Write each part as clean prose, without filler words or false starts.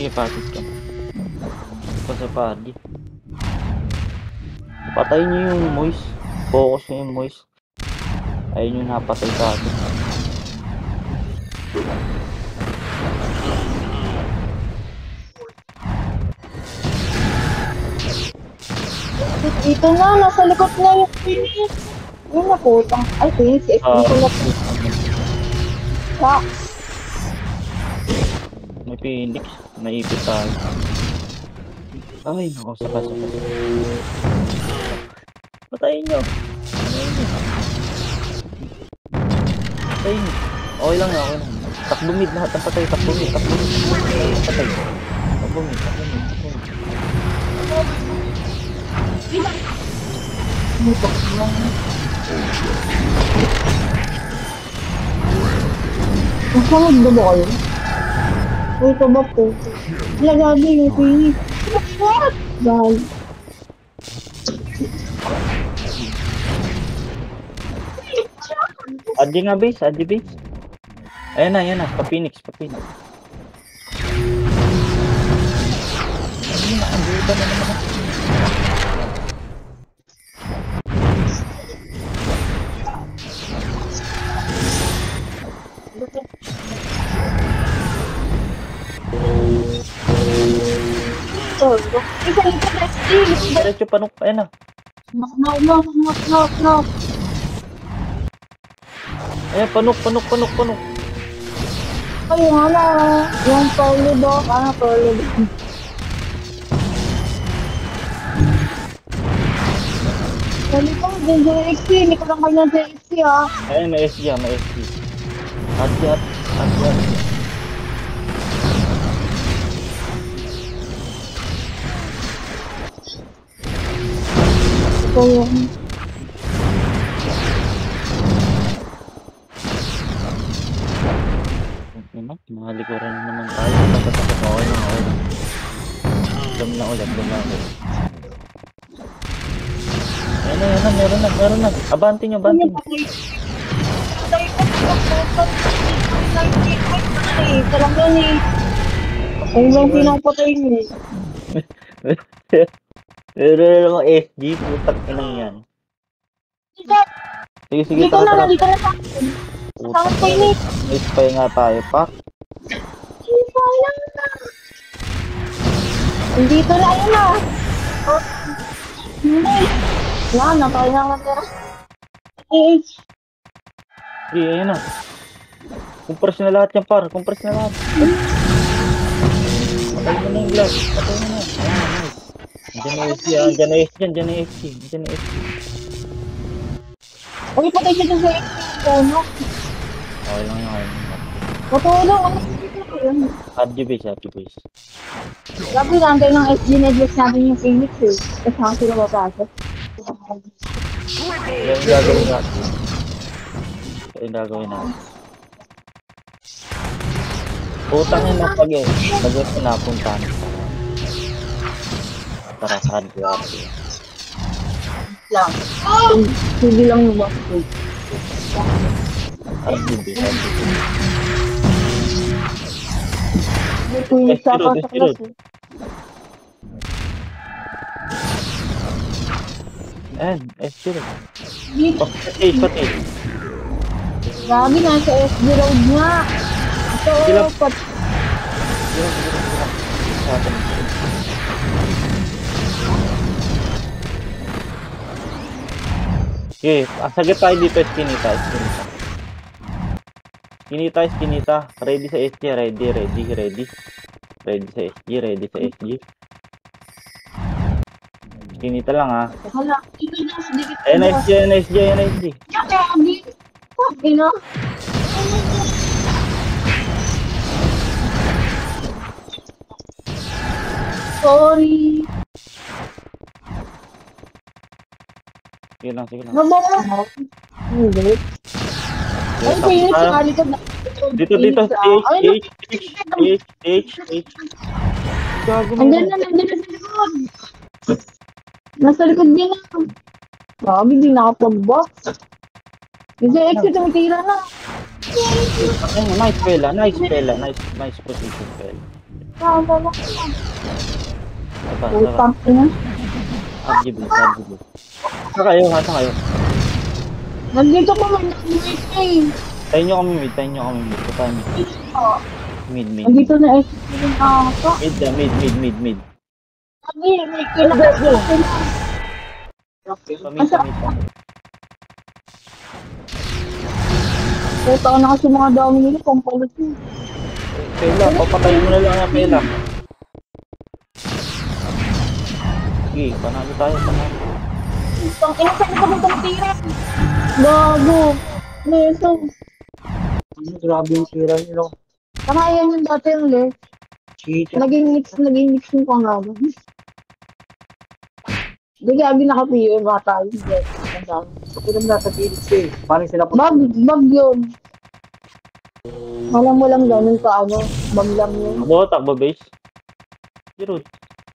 Sige, patis ka. Pasapadi. Patay niyo yung moist. Focus niyo yung moist. Ayun yung napatay sa atin. Dito na, nasa likod na yung Phoenix. Yun na putang. Ay, Phoenix, XP ko na po. Ah, May Phoenix. Naipit tayo. Ay, nako, saka. Patayin nyo. Patayin nyo. Okay lang. Takbo mid lahat ng patay. Takbo mid. Patay. Takbo mid. nasamad na ba kayo? Uy, ito ba po? Lagado yung Phoenix. What? Dahil. Adi nga base. Ayan na. Pa-Phoenix. Ayun na, andito na naman. Isa ito, Destiny. Diretso panok. Ayan na. Knock. Ayan, panok. Ay, wala. Yung Paulo do. Paulo do. Dali ko, JXC. Hindi ko lang kanya JXC, ha. Ayan, may SG. Adi. Ito yung... Mga likuran naman tayo. Takot. Okay lang. Dam na ulit. Ayan na. Meron na. Abante nyo. Patay ko. Talagang eh. Ay, lang pinapatay niya. Pero mga SG, putak inang yan. Sige, Dito na sa akin. Sa akin ko ini. Spy nga tayo, pak. Sayang na. Dito na yun na. Hindi. Wala, nakaya na lang tira. Sige, ayan na. Compress na lahat yan, par. Patay mo na yung glove. Patay mo na. Ayan, nice. Diyan na SG. Uy, patay siya sa XP. Okay lang yun. Patulong. Happy base. Grabe lang tayo ng SG Netflix natin yung Phoenix eh. Kasi saan sila mapasok. Yung gagawin natin. Putang yun ang pag pinapuntahan. Tara, saan ko ako. Lang. Sige lang yung boss ko. Happy. May Phoenix sa class eh. Ayan, SG. Dito. Patay. Grabe, nasa SG road nga. Sila- Ito, Okay, sagip tayo dito, Skinita. Ready sa SG, ready. Ready sa SG. Skinita lang, ha. hala. Ito na, dikit. NSG. Grabe. Sabi na. Sorry. Sige lang. Nabawa. Hindi. Ay, Phoenix, sa likod na. Dito. H. Gago mo. Andyan na sa likod. Nasa likod niya na. Grabe, di nakapag-box. Yung exit, tumitira na. Nice pela. Nice position pela. Tama. Saba, Full saba. pump na. RGB, RGB. Saan kayo? Saan kayo? Nandito ko man wait eh. Tayo nyo kami mid, tayo nyo kami mid. Puntahan nyo. Mid, mid. Nandito na eh. Yung ako. Mid na, mid. Hindi, may kinakasin. Pamid, pamid. Puta ko na kasi mga dami nila pang palit yun. Pela, papatayin mo na lang ang Pela. Sige, panalo tayo, panalo. Pang inasabi ka mong tira. Gago. Neso. Grabe yung tira nyo. Saka yan yung dati yung left. Naging mix yung pangalan. Hindi gabi naka-PO yung bata yun. Kapag nasa Felix eh. Paano sila po? Bag yun. Alam mo lang ganun ka ano. Bag lang yun. Takbo base. Zero.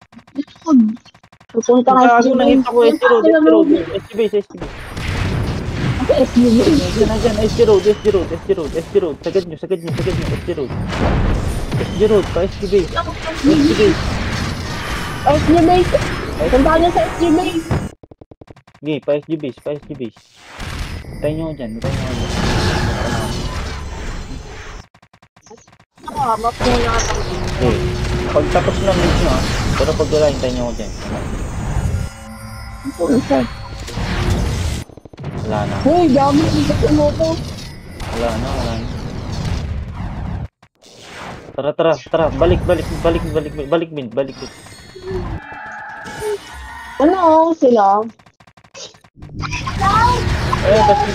Pupunta ka Ako nakita ko SG Road. SG base. SUV. Nandiyan, SG Road. Sagad nyo, SG Road. SG Road, pa SG base. SG base. Punta ka sa SG base. Sige, pa SG base. Tayo nyo dyan. Map mo na Okay. Pag tapos na mid nyo pero pag wala, hintayin nyo ako dyan. Wala na. Uy, dami yung moto. Wala na. Tara. Balik mid. Ano sila? Ayun, kasi.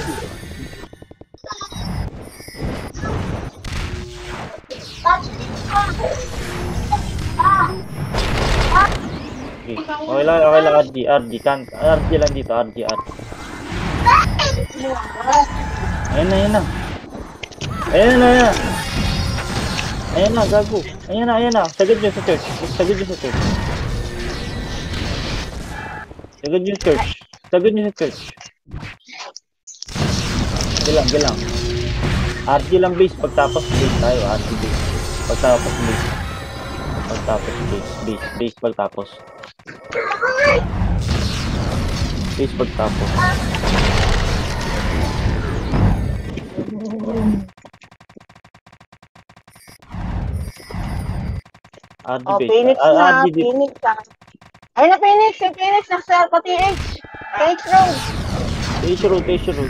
Okay. Okay lang, RG lang dito, RG. Ayan na. Ayan na, gago. Ayan na. Sagad nyo sa church. Gilang. RG lang base, pagtapos base tayo, RG base. Pagtapos base. Base pagtapos. RG Oh, base. Phoenix na. RG dito. Phoenix na. Ayun na, Phoenix. Yung Phoenix nasa PH. PH Road. H road.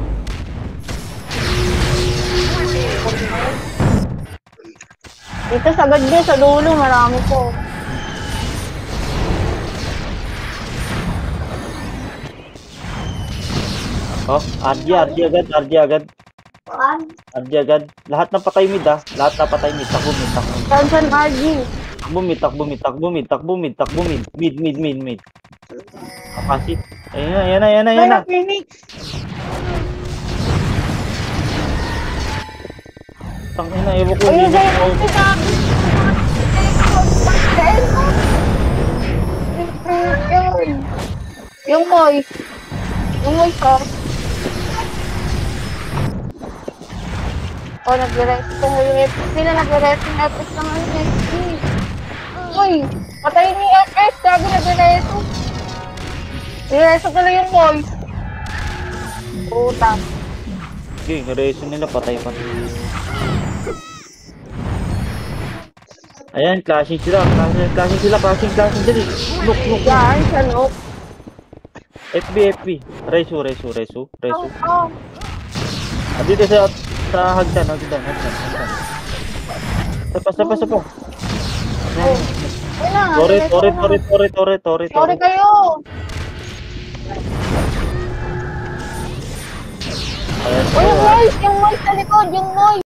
Dito sagad din sa dulo. Marami po. Oh, RG agad. Lahat ng patay mid. Takbo mid. Tansan RG. Takbo mid. Mid. Kapasit. Ayan na. Phoenix. Tangina, ewan ko. Ayun, yung Moy ka. O, nag-rest ko yung FS. Sila nag-rest yung FS ng FS. Uy, patayin yung FS. Sabi nag-rest. Nag-rest ko lang yung Moy. Puta. Okay, reason nila patay pa. Ayan, clashing sila. Dali. Look. Yan, sa look. FB. Resu. Oh. Dito sa hagdan. Sapa. Tore. Sorry kayo. Ayan, Uy, yung Moy sa likod, yung Moy.